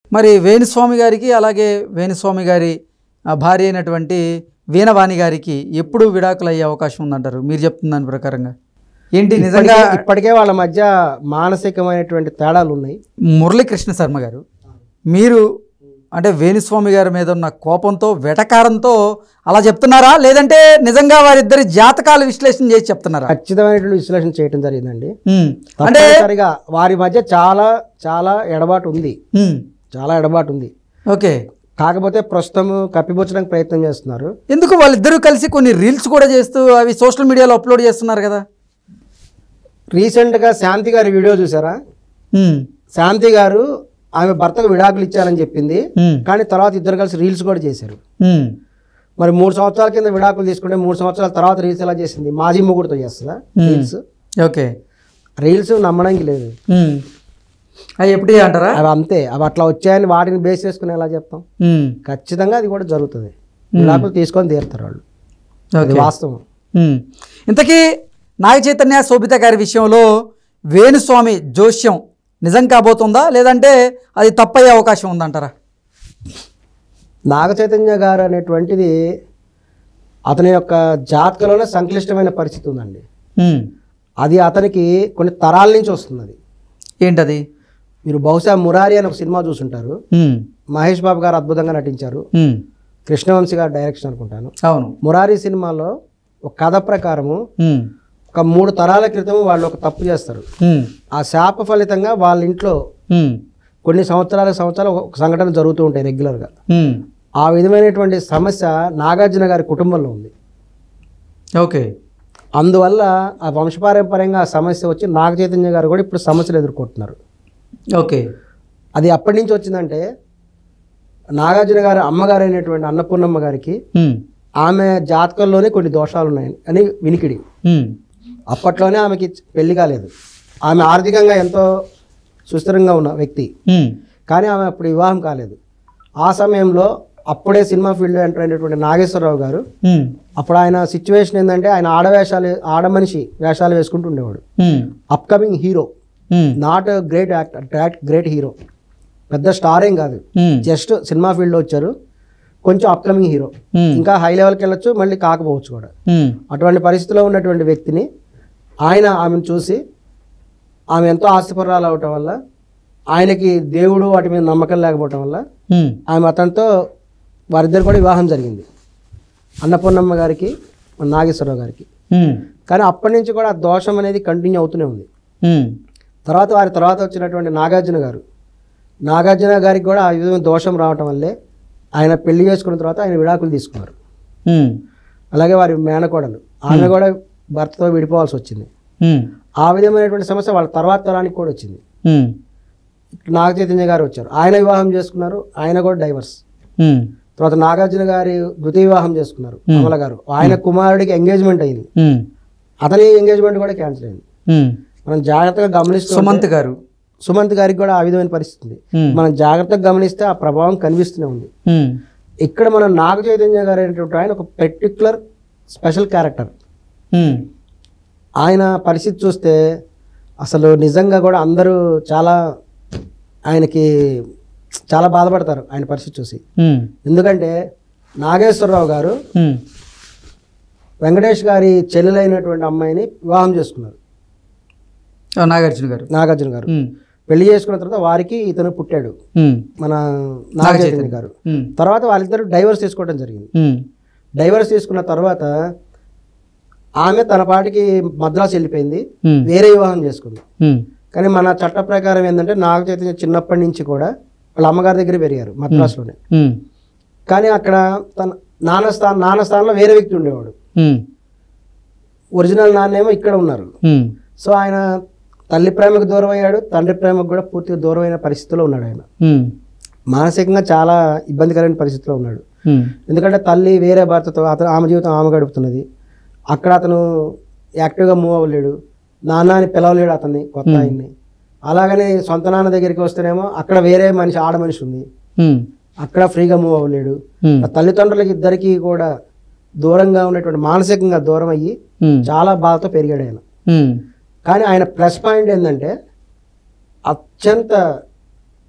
మరి వేణుస్వామి గారికి అలాగే వేణుస్వామి గారి భార్య అయినటువంటి వీణవాణి గారికి ఎప్పుడు విడాకులు అయ్యే అవకాశం ఉందంటారు మీరు చెప్తున్న దాని ప్రకారంగా? ఏంటి నిజంగా ఇప్పటికే వాళ్ళ మధ్య మానసికమైనటువంటి తేడాలు ఉన్నాయి. మురళీకృష్ణ శర్మ గారు, మీరు అంటే వేణుస్వామి గారి మీద ఉన్న కోపంతో వెటకారంతో అలా చెప్తున్నారా, లేదంటే నిజంగా వారిద్దరి జాతకాలు విశ్లేషణ చేసి చెప్తున్నారా? ఖచ్చితమైనటువంటి విశ్లేషణ చేయడం జరిగిందండి. అంటే సరిగా వారి మధ్య చాలా చాలా ఎడబాటు ఉంది, చాలా ఎడబాటు ఉంది. ఓకే, కాకపోతే ప్రస్తుతం కప్పిపుచ్చడానికి ప్రయత్నం చేస్తున్నారు. ఎందుకు? వాళ్ళిద్దరూ కలిసి కొన్ని రీల్స్ కూడా చేస్తూ అవి సోషల్ మీడియాలో అప్లోడ్ చేస్తున్నారు కదా. రీసెంట్గా శాంతి గారి వీడియో చూసారా? శాంతి గారు ఆమె భర్తకు విడాకులు ఇచ్చారని చెప్పింది, కానీ తర్వాత ఇద్దరు కలిసి రీల్స్ కూడా చేశారు. మరి 3 సంవత్సరాల కింద విడాకులు తీసుకుంటే 3 సంవత్సరాల తర్వాత రీల్స్ ఎలా చేసింది? మాజీ మొగుడుతో చేస్తుందా రీల్స్? ఓకే, రీల్స్ నమ్మడానికి లేదు. అవి ఎప్పుడు అంటారా? అవి అంతే, అవి అట్లా వచ్చాయని వాటిని బేస్ చేసుకుని ఎలా చెప్తాం? ఖచ్చితంగా అది కూడా జరుగుతుంది. విడాకులు తీసుకొని తీరుతారు వాళ్ళు, అది వాస్తవం. ఇంతకీ నాగ చైతన్య శోభిత గారి విషయంలో వేణుస్వామి జోస్యం నిజం కాబోతుందా, లేదంటే అది తప్పయ్యే అవకాశం ఉందంటారా? నాగ చైతన్య గారు అనేటువంటిది అతని యొక్క జాతకంలోనే సంక్లిష్టమైన పరిస్థితి ఉందండి. అది అతనికి కొన్ని తరాల నుంచి వస్తుంది. అది ఏంటది? మీరు బహుశా మురారి అని ఒక సినిమా చూసుంటారు. మహేష్ బాబు గారు అద్భుతంగా నటించారు, కృష్ణవంశీ గారు డైరెక్షన్ అనుకుంటాను. అవును. మురారి సినిమాలో ఒక కథ ప్రకారము ఒక 3 తరాల క్రితం వాళ్ళు ఒక తప్పు చేస్తారు. ఆ శాప ఫలితంగా వాళ్ళ ఇంట్లో కొన్ని సంవత్సరాలు ఒక సంఘటన జరుగుతూ ఉంటాయి రెగ్యులర్గా. ఆ విధమైనటువంటి సమస్య నాగార్జున గారి కుటుంబంలో ఉంది. ఓకే, అందువల్ల ఆ వంశపారంపర్యంగా ఆ సమస్య వచ్చి నాగ చైతన్య గారు కూడా ఇప్పుడు సమస్యలు ఎదుర్కొంటున్నారు. ఓకే, అది ఎప్పటి నుంచి వచ్చిందంటే నాగార్జున గారి అమ్మగారు అయినటువంటి అన్నపూర్ణమ్మ గారికి ఆమె జాతకంలోనే కొన్ని దోషాలు ఉన్నాయి అని వినికిడి. అప్పట్లోనే ఆమెకి పెళ్లి కాలేదు. ఆమె ఆర్థికంగా ఎంతో సుస్థిరంగా ఉన్న వ్యక్తి, కానీ ఆమె అప్పుడు వివాహం కాలేదు. ఆ సమయంలో అప్పుడే సినిమా ఫీల్డ్లో ఎంటర్ అయినటువంటి నాగేశ్వరరావు గారు, అప్పుడు ఆయన సిచ్యువేషన్ ఏంటంటే ఆయన ఆడమనిషి వేషాలు వేసుకుంటూ ఉండేవాడు. Upcoming hero, not great actor, great hero, పెద్ద స్టార్ ఏం కాదు, జస్ట్ సినిమా ఫీల్డ్లో వచ్చారు, కొంచెం అప్కమింగ్ హీరో, ఇంకా హై లెవెల్కి వెళ్ళొచ్చు, మళ్ళీ కాకపోవచ్చు కూడా. అటువంటి పరిస్థితిలో ఉన్నటువంటి వ్యక్తిని ఆయన ఆమెను చూసి ఆమె ఎంతో ఆస్తిపరాలు అవటం వల్ల, ఆయనకి దేవుడు వాటి మీద నమ్మకం లేకపోవటం వల్ల ఆమె అతనితో వారిద్దరు కూడా వివాహం జరిగింది, అన్నపూర్ణమ్మ గారికి నాగేశ్వరరావు గారికి. కానీ అప్పటి నుంచి కూడా ఆ దోషం అనేది కంటిన్యూ అవుతూనే ఉంది. వారి తర్వాత వచ్చినటువంటి నాగార్జున గారికి కూడా ఆ విధమైన దోషం రావటం వల్లే ఆయన పెళ్లి చేసుకున్న తర్వాత ఆయన విడాకులు తీసుకున్నారు. అలాగే వారి మేనకోడలు, ఆమె కూడా భర్తతో విడిపోవాల్సి వచ్చింది. ఆ విధమైనటువంటి సమస్య వాళ్ళ తర్వాత తరానికి కూడా వచ్చింది. నాగ చైతన్య గారు వచ్చారు, ఆయన వివాహం చేసుకున్నారు, ఆయన కూడా డైవర్స్. తర్వాత నాగార్జున గారి ద్వితీయ వివాహం చేసుకున్నారు కమల గారు, ఆయన కుమారుడికి ఎంగేజ్మెంట్ అయింది, అతని ఎంగేజ్మెంట్ కూడా క్యాన్సిల్ అయింది. మనం జాగ్రత్తగా గమనిస్తాం. సుమంత్ గారికి కూడా ఆ విధమైన పరిస్థితి ఉంది. మనం జాగ్రత్తగా గమనిస్తే ఆ ప్రభావం కనిపిస్తూనే ఉంది. ఇక్కడ మనం నాగ చైతన్య గారు అనేటువంటి ఆయన ఒక పర్టిక్యులర్ స్పెషల్ క్యారెక్టర్. ఆయన పరిస్థితి చూస్తే అసలు నిజంగా కూడా అందరూ ఆయనకి చాలా బాధపడతారు ఆయన పరిస్థితి చూసి. ఎందుకంటే నాగేశ్వరరావు గారు వెంకటేష్ గారి చెల్లెలైనటువంటి అమ్మాయిని వివాహం చేసుకున్నారు. నాగార్జున గారు పెళ్లి చేసుకున్న తర్వాత వారికి ఇతను పుట్టాడు, మన నాగ చైతన్య గారు. తర్వాత వాళ్ళిద్దరు డైవర్స్ తీసుకోవడం జరిగింది. డైవర్స్ తీసుకున్న తర్వాత ఆమె తన పాటికి మద్రాసు వెళ్ళిపోయింది, వేరే వివాహం చేసుకుంది. కానీ మన చట్ట ప్రకారం ఏంటంటే నాగ చైతన్య చిన్నప్పటి నుంచి కూడా వాళ్ళ అమ్మగారి దగ్గర పెరిగారు మద్రాసులోనే. కానీ అక్కడ తన నాన్న స్థానంలో వేరే వ్యక్తి ఉండేవాడు, ఒరిజినల్ నాన్నేమో ఇక్కడ ఉన్నారు. సో ఆయన తల్లి ప్రేమకు దూరం అయ్యాడు, తండ్రి ప్రేమకు కూడా పూర్తిగా దూరం అయిన పరిస్థితిలో ఉన్నాడు. ఆయన మానసికంగా చాలా ఇబ్బందికరమైన పరిస్థితిలో ఉన్నాడు. ఎందుకంటే తల్లి వేరే భర్తతో ఆమె జీవితం ఆమె గడుపుతున్నది. అక్కడ అతను యాక్టివ్గా మూవ్ అవ్వలేడు, నాన్న అని పిలవలేడు అతన్ని, కొత్త ఆయన్ని. అలాగనే సొంత నాన్న దగ్గరికి వస్తేనేమో అక్కడ వేరే ఆడ మనిషి ఉంది, అక్కడ ఫ్రీగా మూవ్ అవ్వలేడు. తల్లిదండ్రులకి ఇద్దరికి కూడా దూరంగా ఉన్నటువంటి మానసికంగా దూరం అయ్యి చాలా బాధతో పెరిగాడు ఆయన. కానీ ఆయన ప్లస్ పాయింట్ ఏంటంటే అత్యంత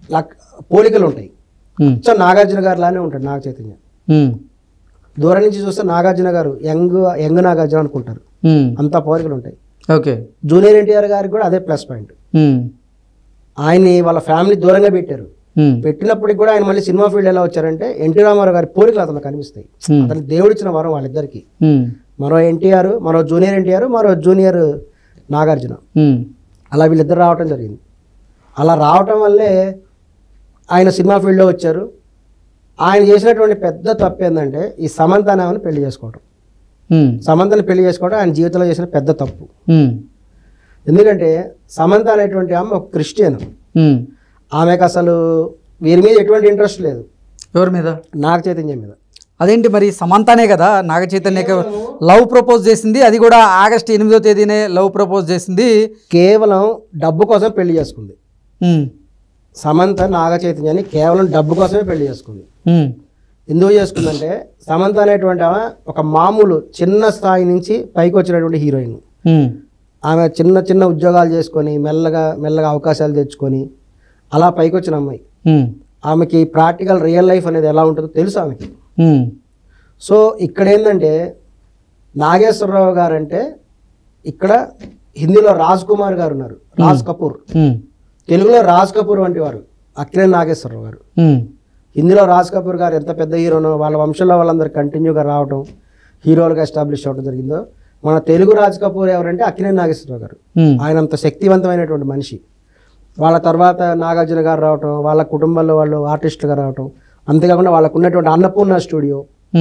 పోలికలు ఉంటాయి. సో నాగార్జున గారు లానే ఉంటాడు నాగ చైతన్య. దూరం నుంచి చూస్తే నాగార్జున గారు యంగ్ నాగార్జున అనుకుంటారు, అంత పోలికలు ఉంటాయి. ఓకే. జూనియర్ ఎన్టీఆర్ గారికి కూడా అదే ప్లస్ పాయింట్. ఆయన్ని వాళ్ళ ఫ్యామిలీ దూరంగా పెట్టారు. పెట్టినప్పటికి కూడా ఆయన మళ్ళీ సినిమా ఫీల్డ్ ఎలా వచ్చారంటే ఎన్టీ రామారావు గారి పోలికలు అతను కనిపిస్తాయి. అతను దేవుడిచ్చిన వరం వాళ్ళిద్దరికి. మరో ఎన్టీఆర్, మరో జూనియర్ ఎన్టీఆర్, మరో జూనియర్ నాగార్జున, అలా వీళ్ళిద్దరు రావటం జరిగింది. అలా రావటం వల్లే ఆయన సినిమా ఫీల్డ్లో వచ్చారు. ఆయన చేసినటువంటి పెద్ద తప్పు ఏంటంటే ఈ సమంత అనేవాని పెళ్లి చేసుకోవడం. సమంతని పెళ్లి చేసుకోవడం ఆయన జీవితంలో చేసిన పెద్ద తప్పు. ఎందుకంటే సమంత అనేటువంటి ఆమె ఒక క్రిస్టియన్. ఆమెకు అసలు వీరి మీద ఎటువంటి ఇంట్రెస్ట్ లేదు. ఎవరి మీద? నాగ చైతన్య మీద. అదేంటి మరి, సమంతనే కదా నాగ చైతన్యకి లవ్ ప్రపోజ్ చేసింది, అది కూడా ఆగస్టు 8వ తేదీనే లవ్ ప్రపోజ్ చేసింది. కేవలం డబ్బు కోసం పెళ్లి చేసుకుంది సమంత. నాగ చైతన్యాన్ని కేవలం డబ్బు కోసమే పెళ్లి చేసుకుంది. ఎందుకు చేసుకుందంటే సమంత అనేటువంటి ఆమె ఒక మామూలు చిన్న స్థాయి నుంచి పైకి వచ్చినటువంటి హీరోయిన్. ఆమె చిన్న చిన్న ఉద్యోగాలు చేసుకొని మెల్లగా మెల్లగా అవకాశాలు తెచ్చుకొని అలా పైకి వచ్చిన అమ్మాయి. ఆమెకి ప్రాక్టికల్ రియల్ లైఫ్ అనేది ఎలా ఉంటుందో తెలుసు ఆమెకి. సో ఇక్కడ ఏంటంటే నాగేశ్వరరావు గారు అంటే ఇక్కడ హిందీలో రాజ్ కుమార్ గారు ఉన్నారు, రాజ్ కపూర్. తెలుగులో రాజ్ కపూర్ వంటి వారు అక్కినేని నాగేశ్వరరావు గారు. హిందీలో రాజ్ కపూర్ గారు ఎంత పెద్ద హీరోనో వాళ్ళ వంశంలో వాళ్ళందరూ కంటిన్యూగా రావడం, హీరోలుగా ఎస్టాబ్లిష్ అవ్వడం జరిగిందో, మన తెలుగు రాజ్ కపూర్ ఎవరంటే అక్కినేని నాగేశ్వరరావు గారు. ఆయన అంత శక్తివంతమైనటువంటి మనిషి. వాళ్ళ తర్వాత నాగార్జున గారు రావటం, వాళ్ళ కుటుంబంలో వాళ్ళు ఆర్టిస్టులుగా రావటం, అంతేకాకుండా వాళ్ళకు ఉన్నటువంటి అన్నపూర్ణ స్టూడియో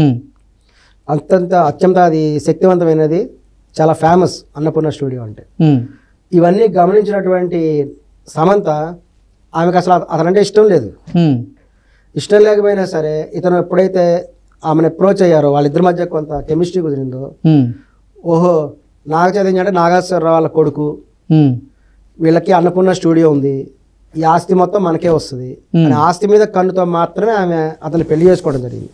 అత్యంత అది శక్తివంతమైనది, చాలా ఫేమస్ అన్నపూర్ణ స్టూడియో అంటే. ఇవన్నీ గమనించినటువంటి సమంత ఆమెకు అసలు అతనంటే ఇష్టం లేదు. ఇష్టం లేకపోయినా సరే ఇతను ఎప్పుడైతే ఆమెను అప్రోచ్ అయ్యారో, వాళ్ళిద్దరి మధ్య కొంత కెమిస్ట్రీ కుదిరిందో, ఓహో నాగ చైతన్య అంటే నాగేశ్వరరావు వాళ్ళ కొడుకు, వీళ్ళకి అన్నపూర్ణ స్టూడియో ఉంది, ఈ ఆస్తి మొత్తం మనకే వస్తుంది అని ఆస్తి మీద కన్నుతో మాత్రమే ఆమె అతను పెళ్లి చేసుకోవడం జరిగింది.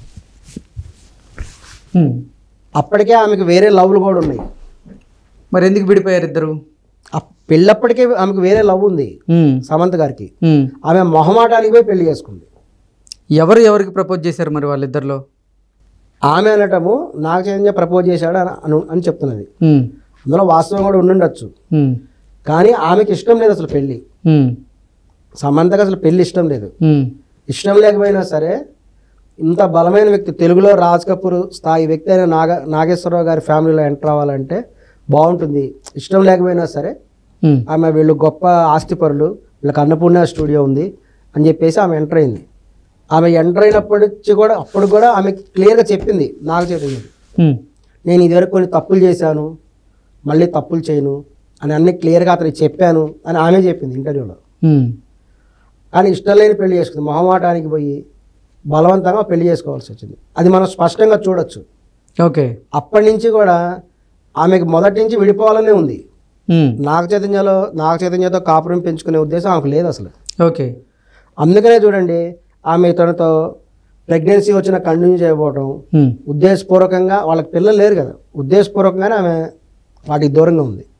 అప్పటికే ఆమెకు వేరే లవ్లు కూడా ఉన్నాయి. మరి ఎందుకు విడిపోయారు ఇద్దరు? పెళ్ళప్పటికే ఆమెకు వేరే లవ్ ఉంది సమంత గారికి. ఆమె మొహమాటానికి పోయి పెళ్లి చేసుకుంది. ఎవరికి ప్రపోజ్ చేశారు మరి వాళ్ళిద్దరిలో? ఆమె అనటము నాగ చైతన్య ప్రపోజ్ చేశాడు అని చెప్తున్నది. అందులో వాస్తవం కూడా ఉండుండొచ్చు. కానీ ఆమెకి ఇష్టం లేదు అసలు పెళ్ళి. సమంతకు అసలు పెళ్ళి ఇష్టం లేదు. ఇష్టం లేకపోయినా సరే ఇంత బలమైన వ్యక్తి, తెలుగులో రాజ్ కపూర్ స్థాయి వ్యక్తి అయిన నాగేశ్వరరావు గారి ఫ్యామిలీలో ఎంటర్ అవ్వాలంటే బాగుంటుంది. ఇష్టం లేకపోయినా సరే ఆమె వీళ్ళు గొప్ప ఆస్తిపరులు, వీళ్ళకి అన్నపూర్ణ స్టూడియో ఉంది అని చెప్పేసి ఆమె ఎంటర్ అయింది. ఆమె ఎంటర్ అప్పుడు కూడా ఆమె క్లియర్గా చెప్పింది నాగ చైతన్య, నేను ఇదివరకు కొన్ని తప్పులు చేశాను, మళ్ళీ తప్పులు చేయను అని అన్ని క్లియర్గా అతనికి చెప్పాను అని ఆమె చెప్పింది ఇంటర్వ్యూలో. కానీ ఇష్టం లేని పెళ్లి చేసుకుంది. మొహమాటానికి పోయి బలవంతంగా పెళ్లి చేసుకోవాల్సి వచ్చింది. అది మనం స్పష్టంగా చూడొచ్చు. ఓకే. అప్పటి నుంచి కూడా ఆమెకు మొదటి నుంచి విడిపోవాలనే ఉంది. నాగ చైతన్యతో కాపురం పెంచుకునే ఉద్దేశం ఆమెకు లేదు అసలు. ఓకే. అందుకనే చూడండి ఆమె తనతో ప్రెగ్నెన్సీ వచ్చిన కంటిన్యూ చేయకపోవడం, ఉద్దేశపూర్వకంగా, వాళ్ళకి పిల్లలు లేరు కదా, ఉద్దేశపూర్వకంగానే ఆమె వాటికి దూరంగా ఉంది.